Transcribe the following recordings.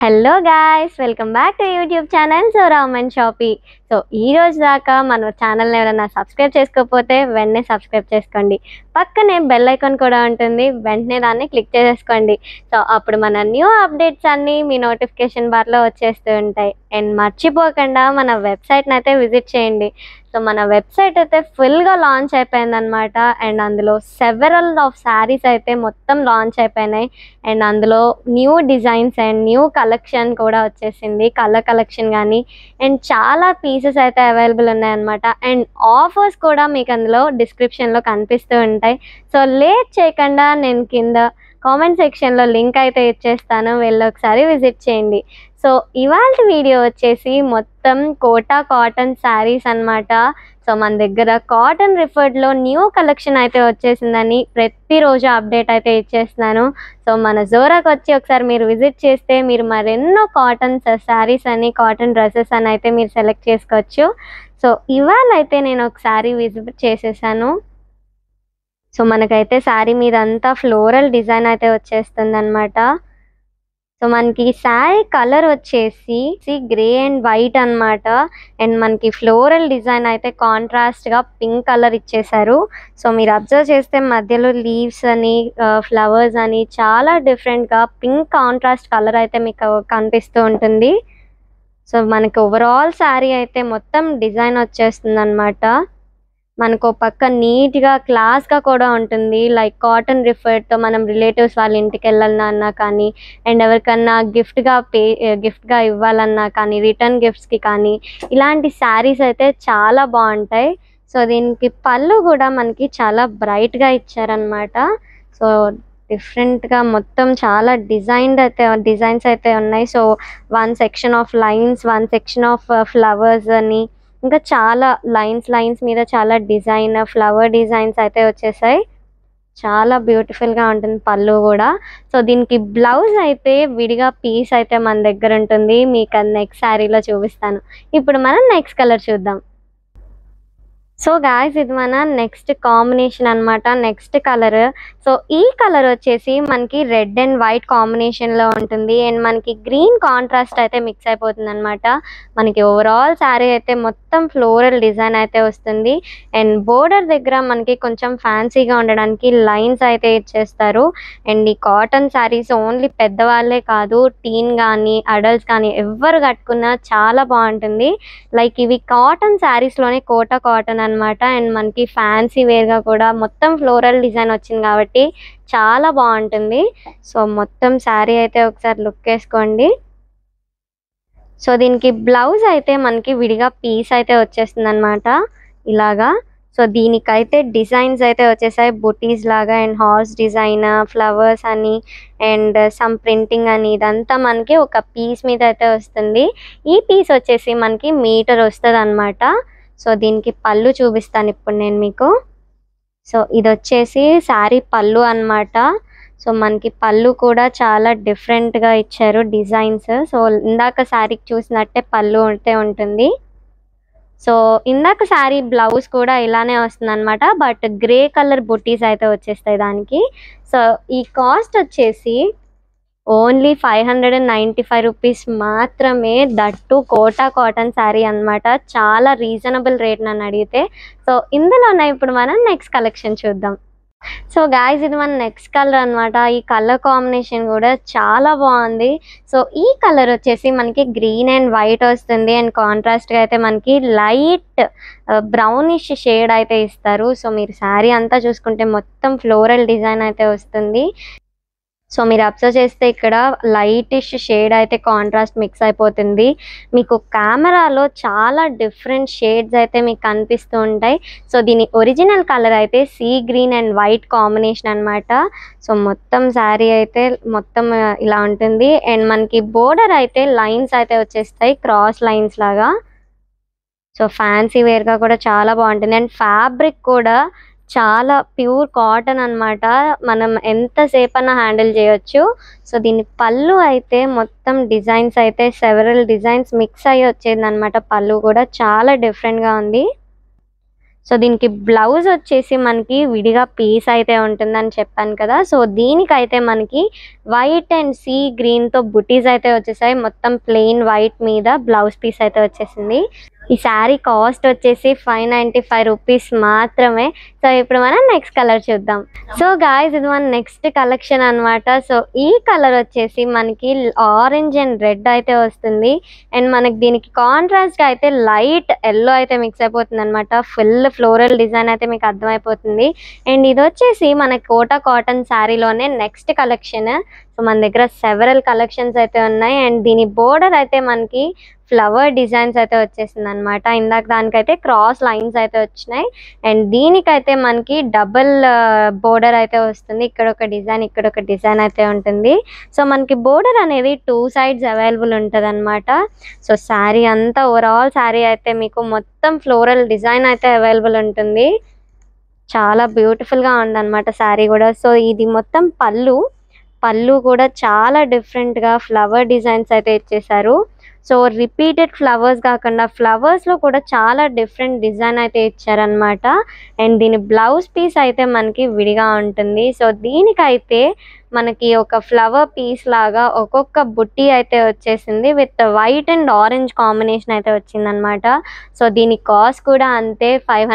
Hello guys, welcome back to YouTube channel Sauraman shoppy. So ఈ రోజు దాకా మన ఛానల్ని ఎవరైనా సబ్స్క్రైబ్ చేసుకోకపోతే వెంటనే సబ్స్క్రైబ్ చేసుకోండి. పక్కనే బెల్ ఐకాన్ కూడా ఉంటుంది, వెంటనే దాన్ని క్లిక్ చేసేసుకోండి. సో అప్పుడు మన న్యూ అప్డేట్స్ అన్నీ మీ నోటిఫికేషన్ బార్లో వచ్చేస్తూ ఉంటాయి. అండ్ మర్చిపోకుండా మన వెబ్సైట్ని అయితే విజిట్ చేయండి. సో మన వెబ్సైట్ అయితే ఫుల్గా లాంచ్ అయిపోయిందనమాట. అండ్ అందులో సెవెరల్ ఆఫ్ శారీస్ అయితే మొత్తం లాంచ్ అయిపోయినాయి. అండ్ అందులో new designs and new collection కూడా వచ్చేసింది, కలర్ కలెక్షన్ కానీ. అండ్ చాలా పీసెస్ అయితే అవైలబుల్ ఉన్నాయన్నమాట. అండ్ ఆఫర్స్ కూడా మీకు అందులో డిస్క్రిప్షన్లో కనిపిస్తూ ఉంటాయి. సో లేట్ చేయకుండా నేను కింద కామెంట్ సెక్షన్లో లింక్ అయితే ఇచ్చేస్తాను, వెళ్ళి ఒకసారి విజిట్ చేయండి. సో ఇవాళ వీడియో వచ్చేసి మొత్తం కోటా కాటన్ శారీస్ అన్నమాట. సో మన దగ్గర కాటన్ రిఫర్డ్లో న్యూ కలెక్షన్ అయితే వచ్చేసిందని ప్రతిరోజు అప్డేట్ అయితే ఇచ్చేస్తున్నాను. సో మన జోరాకి వచ్చి ఒకసారి మీరు విజిట్ చేస్తే మీరు మరెన్నో కాటన్ శారీస్ అని, కాటన్ డ్రెస్సెస్ అని అయితే మీరు సెలెక్ట్ చేసుకోవచ్చు. సో ఇవాళ అయితే నేను ఒక శారీ విజిట్ చేసేసాను. సో మనకైతే శారీ మీద అంతా ఫ్లోరల్ డిజైన్ అయితే వచ్చేస్తుంది అనమాట. సో మనకి శారీ కలర్ వచ్చేసి గ్రే అండ్ వైట్ అనమాట. అండ్ మనకి ఫ్లోరల్ డిజైన్ అయితే కాంట్రాస్ట్గా పింక్ కలర్ ఇచ్చేసారు. సో మీరు అబ్జర్వ్ చేస్తే మధ్యలో లీవ్స్ అని, ఫ్లవర్స్ అని చాలా డిఫరెంట్గా పింక్ కాంట్రాస్ట్ కలర్ అయితే మీకు కనిపిస్తూ ఉంటుంది. సో మనకి ఓవరాల్ శారీ అయితే మొత్తం డిజైన్ వచ్చేస్తుంది అనమాట. మనకు పక్క నీట్గా క్లాస్గా కూడా ఉంటుంది. లైక్ కాటన్ రిఫర్డ్తో మనం రిలేటివ్స్ వాళ్ళ ఇంటికి వెళ్ళాలన్నా కానీ, అండ్ ఎవరికన్నా గిఫ్ట్గా ఇవ్వాలన్నా కానీ, రిటర్న్ గిఫ్ట్స్కి కానీ ఇలాంటి శారీస్ అయితే చాలా బాగుంటాయి. సో దీనికి పళ్ళు కూడా మనకి చాలా బ్రైట్గా ఇచ్చారనమాట. సో డిఫరెంట్గా మొత్తం చాలా డిజైన్స్ అయితే ఉన్నాయి. So one section of lines, one section of flowers అని, ఇంకా చాలా లైన్స్ మీద చాలా ఫ్లవర్ డిజైన్స్ అయితే వచ్చేసాయి. చాలా బ్యూటిఫుల్గా ఉంటుంది పళ్ళు కూడా. సో దీనికి బ్లౌజ్ అయితే విడిగా పీస్ అయితే మన దగ్గర ఉంటుంది, మీకు అది నెక్స్ట్ శారీలో చూపిస్తాను. ఇప్పుడు మనం నెక్స్ట్ కలర్ చూద్దాం. సో గాయ్స్, ఇది మన నెక్స్ట్ కాంబినేషన్ అనమాట, నెక్స్ట్ కలర్. సో ఈ కలర్ వచ్చేసి మనకి రెడ్ అండ్ వైట్ కాంబినేషన్లో ఉంటుంది. అండ్ మనకి గ్రీన్ కాంట్రాస్ట్ అయితే మిక్స్ అయిపోతుంది అనమాట. మనకి ఓవరాల్ శారీ అయితే మొత్తం ఫ్లోరల్ డిజైన్ అయితే వస్తుంది. అండ్ బోర్డర్ దగ్గర మనకి కొంచెం ఫ్యాన్సీగా ఉండడానికి లైన్స్ అయితే ఇచ్చేస్తారు. అండ్ ఈ కాటన్ శారీస్ ఓన్లీ పెద్దవాళ్ళే కాదు, టీన్ కానీ అడల్ట్స్ కానీ ఎవరు కట్టుకున్నా చాలా బాగుంటుంది. లైక్ ఇవి కాటన్ శారీస్లోనే కోటా కాటన్ అనమాట. అండ్ మనకి ఫ్యాన్సీ వేర్గా కూడా మొత్తం ఫ్లోరల్ డిజైన్ వచ్చింది కాబట్టి చాలా బాగుంటుంది. సో మొత్తం శారీ అయితే ఒకసారి లుక్ వేసుకోండి. సో దీనికి బ్లౌజ్ అయితే మనకి విడిగా పీస్ అయితే వచ్చేస్తుంది అనమాట ఇలాగా. సో దీనికైతే డిజైన్స్ అయితే వచ్చేసాయి, బుటీస్ లాగా అండ్ హార్స్ డిజైన్, ఫ్లవర్స్ అని, అండ్ సమ్ ప్రింటింగ్ అని. ఇదంతా మనకి ఒక పీస్ మీద అయితే వస్తుంది. ఈ పీస్ వచ్చేసి మనకి మీటర్ వస్తుంది అనమాట. సో దీనికి పళ్ళు చూపిస్తాను ఇప్పుడు నేను మీకు. సో ఇది వచ్చేసి శారీ పళ్ళు అనమాట. సో మనకి పళ్ళు కూడా చాలా డిఫరెంట్గా ఇచ్చారు డిజైన్స్. సో ఇందాక శారీకి చూసినట్టే పళ్ళు అయితే ఉంటుంది. సో ఇందాక శారీ బ్లౌజ్ కూడా ఇలానే వస్తుంది అనమాట, బట్ గ్రే కలర్ బుట్టీస్ అయితే వచ్చేస్తాయి దానికి. సో ఈ కాస్ట్ వచ్చేసి ఓన్లీ 595 రూపీస్ మాత్రమే. దట్టు కోటా కాటన్ శారీ అనమాట, చాలా రీజనబుల్ రేట్ నన్ను అడిగితే. సో ఇందులోనే ఇప్పుడు మనం నెక్స్ట్ కలెక్షన్ చూద్దాం. సో గాయ్స్, ఇది మన నెక్స్ట్ కలర్ అనమాట. ఈ కలర్ కాంబినేషన్ కూడా చాలా బాగుంది. సో ఈ కలర్ వచ్చేసి మనకి గ్రీన్ అండ్ వైట్ వస్తుంది. అండ్ కాంట్రాస్ట్గా అయితే మనకి లైట్ బ్రౌనిష్ షేడ్ అయితే ఇస్తారు. సో మీరు శారీ అంతా చూసుకుంటే మొత్తం ఫ్లోరల్ డిజైన్ అయితే వస్తుంది. సో మీరు అబ్జర్వ్ చేస్తే ఇక్కడ లైటిష్ షేడ్ అయితే కాంట్రాస్ట్ మిక్స్ అయిపోతుంది. మీకు కెమెరాలో చాలా డిఫరెంట్ షేడ్స్ అయితే మీకు కనిపిస్తూ ఉంటాయి. సో దీని ఒరిజినల్ కలర్ అయితే sea green and white combination అనమాట. సో మొత్తం శారీ అయితే మొత్తం ఇలా ఉంటుంది. అండ్ మనకి బోర్డర్ అయితే లైన్స్ అయితే వచ్చేస్తాయి, క్రాస్ లైన్స్ లాగా. సో ఫ్యాన్సీ వేర్గా కూడా చాలా బాగుంటుంది. అండ్ ఫ్యాబ్రిక్ కూడా చాలా ప్యూర్ కాటన్ అనమాట, మనం ఎంతసేపు అన్నా హ్యాండిల్ చేయొచ్చు. సో దీని పళ్ళు అయితే మొత్తం డిజైన్స్ అయితే సెవెరల్ డిజైన్స్ మిక్స్ అయ్యి వచ్చేది అనమాట. పళ్ళు కూడా చాలా డిఫరెంట్గా ఉంది. సో దీనికి బ్లౌజ్ వచ్చేసి మనకి విడిగా పీస్ అయితే ఉంటుందని చెప్పాను కదా. సో దీనికైతే మనకి వైట్ అండ్ సీ గ్రీన్తో బుటీస్ అయితే వచ్చేసాయి. మొత్తం ప్లెయిన్ వైట్ మీద బ్లౌజ్ పీస్ అయితే వచ్చేసింది. ఈ శారీ కాస్ట్ వచ్చేసి 595 రూపీస్ మాత్రమే. సో ఇప్పుడు మనం నెక్స్ట్ కలర్ చూద్దాం. సో గాయ్స్ ఇది మన నెక్స్ట్ కలెక్షన్ అనమాట. సో ఈ కలర్ వచ్చేసి మనకి ఆరెంజ్ అండ్ రెడ్ అయితే వస్తుంది. అండ్ మనకి దీనికి కాంట్రాస్ట్గా అయితే లైట్ ఎల్లో అయితే మిక్స్ అయిపోతుంది అనమాట. ఫుల్ ఫ్లోరల్ డిజైన్ అయితే మీకు అర్థమైపోతుంది. అండ్ ఇది వచ్చేసి మన కోటా కాటన్ శారీలోనే నెక్స్ట్ కలెక్షన్. సో మన దగ్గర సెవెరల్ కలెక్షన్స్ అయితే ఉన్నాయి. అండ్ దీని బోర్డర్ అయితే మనకి ఫ్లవర్ డిజైన్స్ అయితే వచ్చేసింది అనమాట. ఇందాక దానికైతే క్రాస్ లైన్స్ అయితే వచ్చినాయి. అండ్ దీనికైతే మనకి డబుల్ బోర్డర్ అయితే వస్తుంది. ఇక్కడ ఒక డిజైన్ అయితే ఉంటుంది. సో మనకి బోర్డర్ అనేది 2 సైడ్స్ అవైలబుల్ ఉంటుంది అనమాట. సో శారీ అంతా ఓవరాల్ శారీ అయితే మీకు మొత్తం ఫ్లోరల్ డిజైన్ అయితే అవైలబుల్ ఉంటుంది. చాలా బ్యూటిఫుల్గా ఉందన్నమాట శారీ కూడా. సో ఇది మొత్తం పళ్ళు కూడా చాలా డిఫరెంట్గా ఫ్లవర్ డిజైన్స్ అయితే ఇచ్చేసారు. సో రిపీటెడ్ ఫ్లవర్స్ కాకుండా ఫ్లవర్స్లో కూడా చాలా డిఫరెంట్ డిజైన్ అయితే ఇచ్చారనమాట. అండ్ దీని బ్లౌజ్ పీస్ అయితే మనకి విడిగా ఉంటుంది. సో దీనికైతే మనకి ఒక ఫ్లవర్ పీస్ లాగా ఒక్కొక్క బుట్టి అయితే వచ్చేసింది with white and orange combination అయితే వచ్చిందనమాట. సో దీని కాస్ట్ కూడా అంతే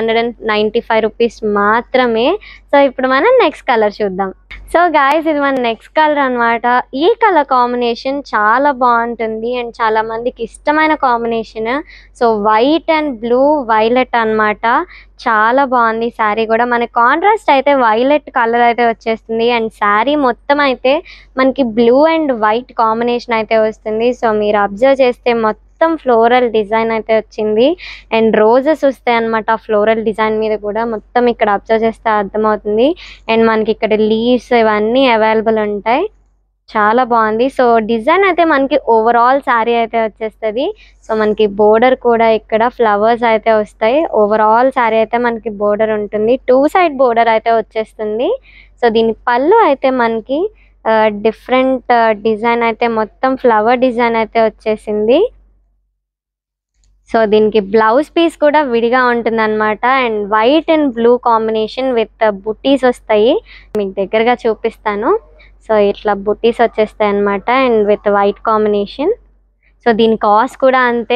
595 రూపీస్ మాత్రమే. సో ఇప్పుడు మనం నెక్స్ట్ కలర్ చూద్దాం. సో గాయస్ ఇది మన నెక్స్ట్ కలర్ అనమాట. ఈ కలర్ కాంబినేషన్ చాలా బాగుంటుంది అండ్ చాలా మందికి ఇష్టమైన combination. So white and blue violet అనమాట. చాలా బాగుంది శారీ కూడా. మనకి కాంట్రాస్ట్ అయితే వైలెట్ కలర్ అయితే వచ్చేస్తుంది. అండ్ శారీ మొత్తం అయితే మనకి బ్లూ అండ్ వైట్ కాంబినేషన్ అయితే వస్తుంది. సో మీరు అబ్జర్వ్ చేస్తే మొత్తం ఫ్లోరల్ డిజైన్ అయితే వచ్చింది. అండ్ రోజెస్ వస్తాయి అనమాట ఫ్లోరల్ డిజైన్ మీద కూడా. మొత్తం ఇక్కడ అబ్జర్వ్ చేస్తే అర్థమవుతుంది. అండ్ మనకి ఇక్కడ లీవ్స్ ఇవన్నీ అవైలబుల్ ఉంటాయి. చాలా బాగుంది. సో డిజైన్ అయితే మనకి ఓవరాల్ శారీ అయితే వచ్చేస్తుంది. సో మనకి బోర్డర్ కూడా ఇక్కడ ఫ్లవర్స్ అయితే వస్తాయి. ఓవరాల్ శారీ అయితే మనకి బోర్డర్ ఉంటుంది. 2 సైడ్ బోర్డర్ అయితే వచ్చేస్తుంది. సో దీని పళ్ళు అయితే మనకి డిఫరెంట్ డిజైన్ అయితే మొత్తం ఫ్లవర్ డిజైన్ అయితే వచ్చేసింది. సో దీనికి బ్లౌజ్ పీస్ కూడా విడిగా ఉంటుంది అనమాట. And white and blue combination with butis వస్తాయి. మీకు దగ్గరగా చూపిస్తాను. సో ఇట్లా బుట్టీస్ వచ్చేస్తాయి అనమాట and with white combination. So దీని కాస్ట్ కూడా అంతే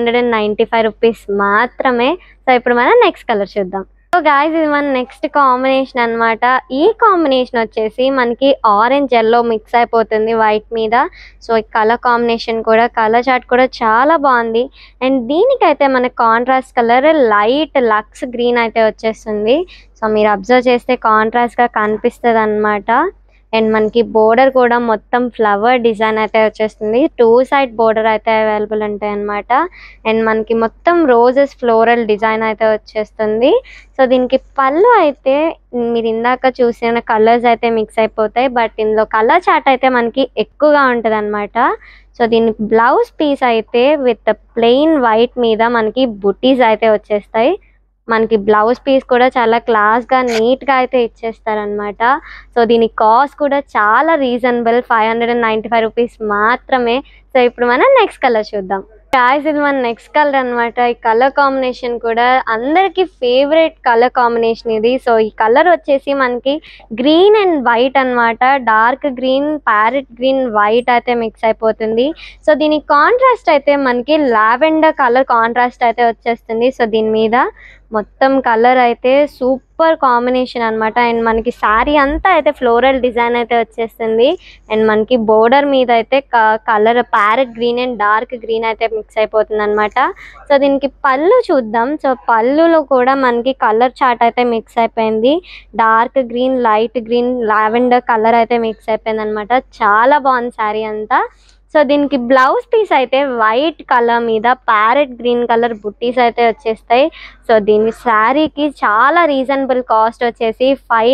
595 రూపీస్ మాత్రమే. సో ఇప్పుడు మనం నెక్స్ట్ కలర్ చూద్దాం. సో గాయస్ ఇది మన నెక్స్ట్ కాంబినేషన్ అనమాట. ఈ కాంబినేషన్ వచ్చేసి మనకి ఆరెంజ్ ఎల్లో మిక్స్ అయిపోతుంది వైట్ మీద. సో ఈ కలర్ కాంబినేషన్ కూడా కలర్ చార్ట్ కూడా చాలా బాగుంది. అండ్ దీనికైతే మనకి కాంట్రాస్ట్ కలర్ లైట్ లక్స్ గ్రీన్ అయితే వచ్చేస్తుంది. సో మీరు అబ్జర్వ్ చేస్తే కాంట్రాస్ట్గా కనిపిస్తుంది అనమాట. అండ్ మనకి బోర్డర్ కూడా మొత్తం ఫ్లవర్ డిజైన్ అయితే వచ్చేస్తుంది. 2 సైడ్ బోర్డర్ అయితే అవైలబుల్ ఉంటాయి అనమాట. అండ్ మనకి మొత్తం రోజెస్ ఫ్లోరల్ డిజైన్ అయితే వచ్చేస్తుంది. సో దీనికి పళ్ళు అయితే మీరు ఇందాక చూసిన కలర్స్ అయితే మిక్స్ అయిపోతాయి. బట్ ఇందులో కలర్ చార్ట్ అయితే మనకి ఎక్కువగా ఉంటుంది అనమాట. సో దీని బ్లౌజ్ పీస్ అయితే విత్ ప్లెయిన్ వైట్ మీద మనకి బుట్టీస్ అయితే వచ్చేస్తాయి. మనకి బ్లౌజ్ పీస్ కూడా చాలా క్లాస్గా నీట్గా అయితే ఇచ్చేస్తారనమాట. సో దీని కాస్ట్ కూడా చాలా రీజనబుల్ 595 రూపీస్ మాత్రమే. సో ఇప్పుడు మనం నెక్స్ట్ కలర్ చూద్దాం. గాయ్స్ ఇది మన నెక్స్ట్ కలర్ అనమాట. ఈ కలర్ కాంబినేషన్ కూడా అందరికి ఫేవరెట్ కలర్ కాంబినేషన్ ఇది. సో ఈ కలర్ వచ్చేసి మనకి గ్రీన్ అండ్ వైట్ అనమాట. Dark green parrot green white అయితే మిక్స్ అయిపోతుంది. సో దీని కాంట్రాస్ట్ అయితే మనకి లావెండర్ కలర్ కాంట్రాస్ట్ అయితే వచ్చేస్తుంది. సో దీని మీద మొత్తం కలర్ అయితే సూపర్ కాంబినేషన్ అనమాట. అండ్ మనకి శారీ అంతా అయితే ఫ్లోరల్ డిజైన్ అయితే వచ్చేస్తుంది. అండ్ మనకి బోర్డర్ మీద అయితే colour parrot green and dark green అయితే మిక్స్ అయిపోతుంది అనమాట. సో దీనికి పళ్ళు చూద్దాం. సో పళ్ళులో కూడా మనకి కలర్ చార్ట్ అయితే మిక్స్ అయిపోయింది. Dark green light green lavender colour అయితే మిక్స్ అయిపోయింది అనమాట. చాలా బాగుంది శారీ అంతా. సో దీనికి బ్లౌజ్ పీస్ అయితే వైట్ కలర్ మీద ప్యారెట్ గ్రీన్ కలర్ బుట్టీస్ అయితే వచ్చేస్తాయి. సో దీని శారీకి చాలా రీజనబుల్ కాస్ట్ వచ్చేసి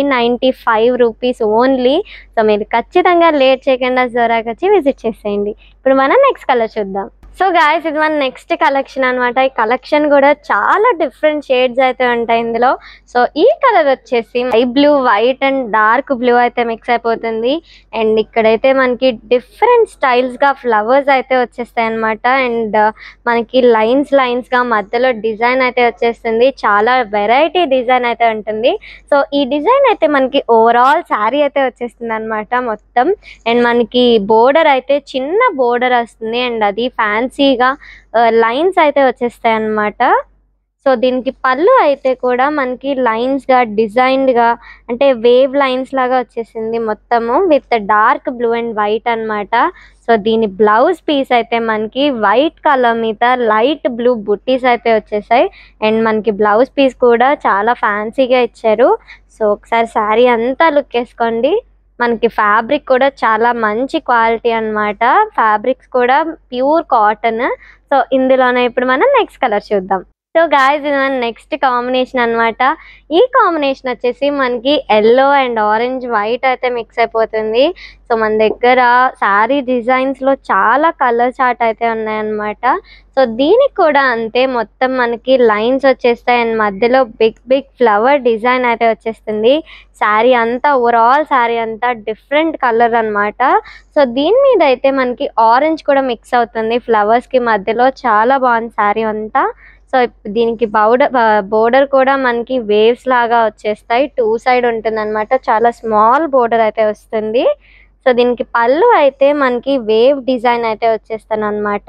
595 రూపీస్ ఓన్లీ. సో మీరు ఖచ్చితంగా లేట్ చేయకుండా జోరాకి వచ్చి విజిట్ చేసేయండి. ఇప్పుడు మనం నెక్స్ట్ కలర్ చూద్దాం. సో గాయ్స్ ఇది మన నెక్స్ట్ కలెక్షన్ అనమాట. ఈ కలెక్షన్ కూడా చాలా డిఫరెంట్ షేడ్స్ అయితే ఉంటాయి ఇందులో. సో ఈ కలర్ వచ్చేసి sky blue, white and dark blue అయితే మిక్స్ అయిపోతుంది. అండ్ ఇక్కడైతే మనకి డిఫరెంట్ స్టైల్స్ గా ఫ్లవర్స్ అయితే వచ్చేస్తాయి అనమాట. అండ్ మనకి లైన్స్ గా మధ్యలో డిజైన్ అయితే వచ్చేస్తుంది. చాలా వెరైటీ డిజైన్ అయితే ఉంటుంది. సో ఈ డిజైన్ అయితే మనకి ఓవరాల్ శారీ అయితే వచ్చేస్తుంది అనమాట మొత్తం. అండ్ మనకి బోర్డర్ అయితే చిన్న బోర్డర్ వస్తుంది. అండ్ అది ఫ్యాన్సీగా లైన్స్ అయితే వచ్చేస్తాయి అన్నమాట. సో దీనికి పళ్ళు అయితే కూడా మనకి లైన్స్ గా డిజైన్డ్ గా అంటే వేవ్ లైన్స్ లాగా వచ్చేసింది మొత్తము with dark blue and white అన్నమాట. సో దీని బ్లౌజ్ పీస్ అయితే మనకి వైట్ కలర్ మీద లైట్ బ్లూ బుట్టీస్ అయితే వచ్చేసాయి. అండ్ మనకి బ్లౌజ్ పీస్ కూడా చాలా ఫ్యాన్సీగా ఇచ్చారు. సో ఒకసారి శారీ అంతా లుక్ వేసుకోండి. మనకి ఫ్యాబ్రిక్ కూడా చాలా మంచి క్వాలిటీ అన్నమాట. ఫ్యాబ్రిక్స్ కూడా ప్యూర్ కాటన్. సో ఇందులోనే ఇప్పుడు మనం నెక్స్ట్ కలర్ చూద్దాం. సో గాయ్స్ ఇది మన నెక్స్ట్ కాంబినేషన్ అన్నమాట. ఈ కాంబినేషన్ వచ్చేసి మనకి ఎల్లో అండ్ ఆరెంజ్ వైట్ అయితే మిక్స్ అయిపోతుంది. సో మన దగ్గర శారీ డిజైన్స్ లో చాలా కలర్ చార్ట్ అయితే ఉన్నాయన్నమాట. సో దీనికి కూడా అంతే, మొత్తం మనకి లైన్స్ వచ్చేస్తాయి అండ్ మధ్యలో బిగ్ ఫ్లవర్ డిజైన్ అయితే వచ్చేస్తుంది. శారీ అంతా ఓవరాల్ శారీ అంతా డిఫరెంట్ కలర్ అన్నమాట. సో దీని మీద అయితే మనకి ఆరెంజ్ కూడా మిక్స్ అవుతుంది ఫ్లవర్స్ కి మధ్యలో. చాలా బాగుంది శారీ అంతా. సో దీనికి బోర్డర్ కూడా మనకి వేవ్స్ లాగా వచ్చేస్తాయి. 2 సైడ్ ఉంటుంది అనమాట. చాలా స్మాల్ బోర్డర్ అయితే వస్తుంది. సో దీనికి పళ్ళు అయితే మనకి వేవ్ డిజైన్ అయితే వచ్చేస్తాను అనమాట.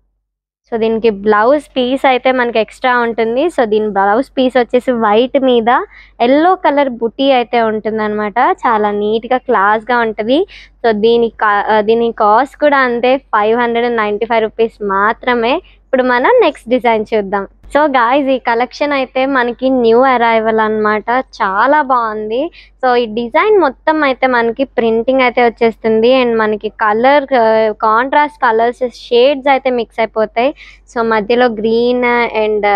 సో దీనికి బ్లౌజ్ పీస్ అయితే మనకి ఎక్స్ట్రా ఉంటుంది. సో దీని బ్లౌజ్ పీస్ వచ్చేసి వైట్ మీద ఎల్లో కలర్ బుటీ అయితే ఉంటుంది అనమాట. చాలా నీట్ గా క్లాస్ గా ఉంటది. సో దీని కాస్ట్ కూడా అంతే 595 రూపీస్ మాత్రమే. ఇప్పుడు మనం నెక్స్ట్ డిజైన్ చూద్దాం. సో గాయ్స్ ఈ కలెక్షన్ అయితే మనకి న్యూ అరైవల్ అన్నమాట. చాలా బాగుంది. సో ఈ డిజైన్ మొత్తం అయితే మనకి ప్రింటింగ్ అయితే వచ్చేస్తుంది. అండ్ మనకి కలర్ కాంట్రాస్ట్ కలర్స్ షేడ్స్ అయితే మిక్స్ అయిపోతాయి. సో మధ్యలో green and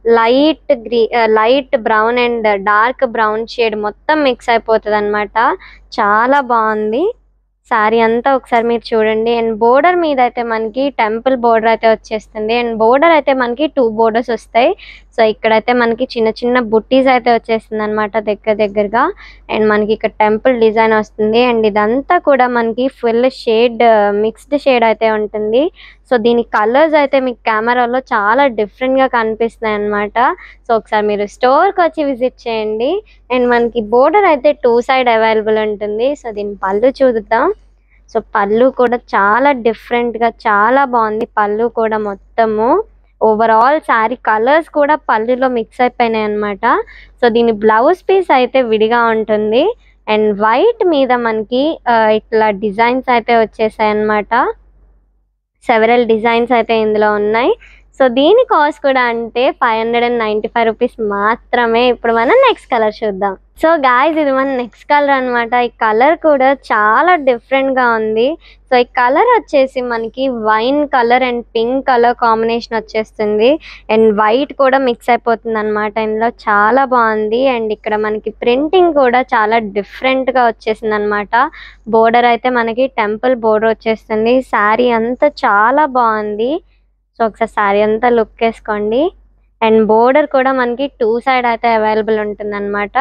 light brown and dark brown shade మొత్తం మిక్స్ అయిపోతుంది అనమాట. చాలా బాగుంది శారీ అంతా. ఒకసారి మీరు చూడండి. అండ్ బోర్డర్ మీద అయితే మనకి టెంపుల్ బోర్డర్ అయితే వచ్చేస్తుంది. అండ్ బోర్డర్ అయితే మనకి 2 బోర్డర్స్ వస్తాయి. సో ఇక్కడైతే మనకి చిన్న బుట్టీస్ అయితే వచ్చేస్తుంది అనమాట దగ్గరగా. అండ్ మనకి ఇక్కడ టెంపుల్ డిజైన్ వస్తుంది. అండ్ ఇదంతా కూడా మనకి ఫుల్ షేడ్ మిక్స్డ్ షేడ్ అయితే ఉంటుంది. సో దీని కలర్స్ అయితే మీకు కెమెరాలో చాలా డిఫరెంట్ గా కనిపిస్తున్నాయి అనమాట. సో ఒకసారి మీరు స్టోర్కి వచ్చి విజిట్ చేయండి. అండ్ మనకి బోర్డర్ అయితే 2 సైడ్ అవైలబుల్ ఉంటుంది. సో దీని పళ్ళు చూద్దాం. సో పళ్ళు కూడా చాలా డిఫరెంట్ గా చాలా బాగుంది. పళ్ళు కూడా మొత్తము ఓవరాల్ శారీ కలర్స్ కూడా పళ్ళులో మిక్స్ అయిపోయినాయి అనమాట. సో దీని బ్లౌజ్ పీస్ అయితే విడిగా ఉంటుంది. అండ్ వైట్ మీద మనకి ఇట్లా డిజైన్స్ అయితే వచ్చేసాయి అనమాట. సెవెరల్ డిజైన్స్ అయితే ఇందులో ఉన్నాయి. సో దీని కాస్ట్ కూడా అంటే 595 రూపీస్ మాత్రమే. ఇప్పుడు మనం నెక్స్ట్ కలర్ చూద్దాం. సో గాయ్స్ ఇది మన నెక్స్ట్ కలర్ అనమాట. ఈ కలర్ కూడా చాలా డిఫరెంట్ గా ఉంది. సో ఈ కలర్ వచ్చేసి మనకి wine colour and pink colour combination వచ్చేస్తుంది. అండ్ వైట్ కూడా మిక్స్ అయిపోతుంది అనమాట ఇందులో. చాలా బాగుంది. అండ్ ఇక్కడ మనకి ప్రింటింగ్ కూడా చాలా డిఫరెంట్ గా వచ్చేసింది అనమాట. బోర్డర్ అయితే మనకి టెంపుల్ బోర్డర్ వచ్చేస్తుంది. శారీ అంతా చాలా బాగుంది. సో ఒకసారి శారీ అంతా లుక్ వేసుకోండి. అండ్ బోర్డర్ కూడా మనకి 2 సైడ్ అయితే అవైలబుల్ ఉంటుంది అనమాట.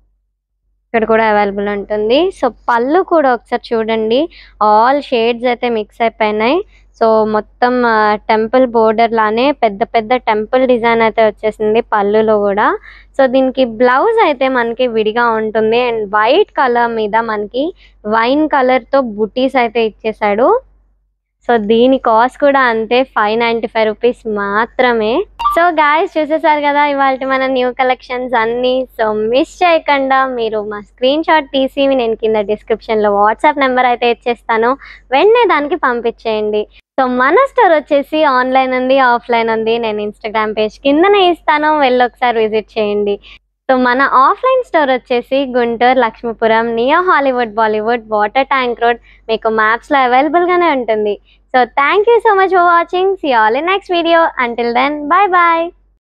ఇక్కడ కూడా అవైలబుల్ ఉంటుంది. సో పళ్ళు కూడా ఒకసారి చూడండి. ఆల్ షేడ్స్ అయితే మిక్స్ అయిపోయినాయి. సో మొత్తం టెంపుల్ బోర్డర్ లానే పెద్ద టెంపుల్ డిజైన్ అయితే వచ్చేసింది పళ్ళులో కూడా. సో దీనికి బ్లౌజ్ అయితే మనకి విడిగా ఉంటుంది. అండ్ వైట్ కలర్ మీద మనకి వైన్ కలర్ తో బుటీస్ అయితే ఇచ్చేసాడు. సో దీని కాస్ట్ కూడా అంతే 595 రూపీస్ మాత్రమే. సో గాయ్స్ చూసేసారు కదా ఇవాళ మన న్యూ కలెక్షన్స్ అన్ని. సో మిస్ చేయకుండా మీరు మా స్క్రీన్ షాట్ తీసి నేను కింద డిస్క్రిప్షన్ లో వాట్సాప్ నెంబర్ అయితే ఇచ్చేస్తాను. వెంటనే దానికి పంపించేయండి. సో మన స్టోర్ వచ్చేసి ఆన్లైన్ ఉంది, ఆఫ్లైన్ ఉంది. నేను ఇన్స్టాగ్రామ్ పేజ్ కిందనే ఇస్తాను, వెళ్ళి ఒకసారి విజిట్ చేయండి. సో మన ఆఫ్లైన్ స్టోర్ వచ్చేసి Guntur Lakshmipuram near Hollywood Bollywood water tank road. మీకు మ్యాప్స్ లో అవైలబుల్ గానే ఉంటుంది. So thank you so much for watching. See all in next video. Until then bye bye.